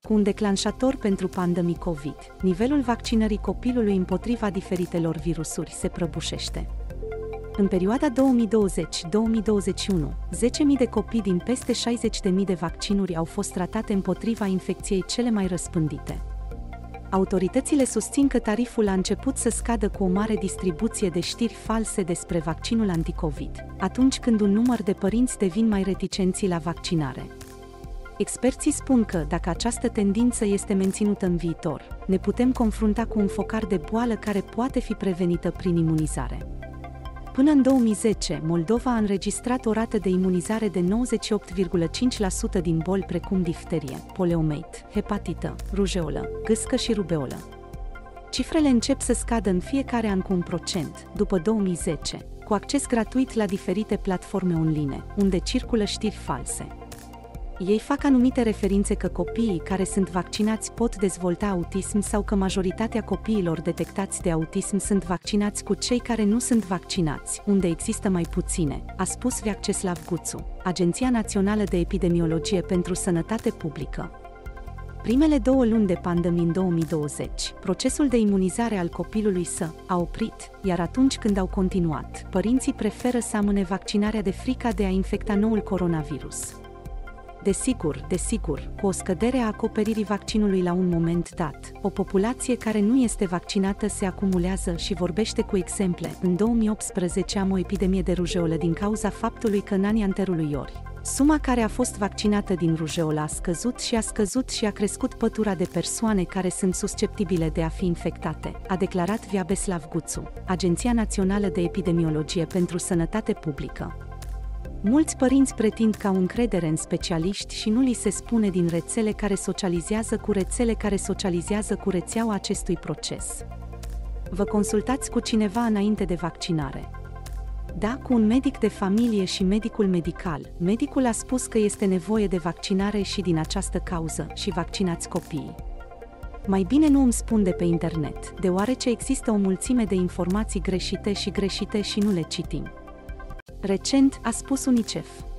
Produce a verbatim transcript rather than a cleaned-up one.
cu un declanșator pentru pandemii COVID, nivelul vaccinării copilului împotriva diferitelor virusuri se prăbușește. În perioada două mii douăzeci - două mii douăzeci și unu, zece mii de copii din peste șaizeci de mii de vaccinuri au fost tratate împotriva infecției cele mai răspândite. Autoritățile susțin că tariful a început să scadă cu o mare distribuție de știri false despre vaccinul anticovid, atunci când un număr de părinți devin mai reticenți la vaccinare. Experții spun că, dacă această tendință este menținută în viitor, ne putem confrunta cu un focar de boală care poate fi prevenită prin imunizare. Până în două mii zece, Moldova a înregistrat o rată de imunizare de nouăzeci și opt virgulă cinci la sută din boli precum difterie, poliomielită, hepatită, rujeolă, gâscă și rubeolă. Cifrele încep să scadă în fiecare an cu un procent, după două mii zece, cu acces gratuit la diferite platforme online, unde circulă știri false. Ei fac anumite referințe că copiii care sunt vaccinați pot dezvolta autism sau că majoritatea copiilor detectați de autism sunt vaccinați cu cei care nu sunt vaccinați, unde există mai puține, a spus Vyacheslav Guțu, Agenția Națională de Epidemiologie pentru Sănătate Publică. Primele două luni de pandemie în două mii douăzeci, procesul de imunizare al copilului s-a oprit, iar atunci când au continuat, părinții preferă să amâne vaccinarea de frica de a infecta noul coronavirus. Desigur, desigur, cu o scădere a acoperirii vaccinului la un moment dat, o populație care nu este vaccinată se acumulează și vorbește cu exemple. În două mii optsprezece am o epidemie de rujeolă din cauza faptului că în anii anteriori, suma care a fost vaccinată din rujeolă a scăzut și a scăzut și a crescut pătura de persoane care sunt susceptibile de a fi infectate, a declarat Vyacheslav Guțu, Agenția Națională de Epidemiologie pentru Sănătate Publică. Mulți părinți pretind că au încredere în specialiști și nu li se spune din rețele care socializează cu rețele care socializează cu rețeaua acestui proces. Vă consultați cu cineva înainte de vaccinare. Da, cu un medic de familie și medicul medical. Medicul a spus că este nevoie de vaccinare și din această cauză și vaccinați copiii. Mai bine nu îmi spun de pe internet, deoarece există o mulțime de informații greșite și greșite și nu le citim. Recent, a spus UNICEF.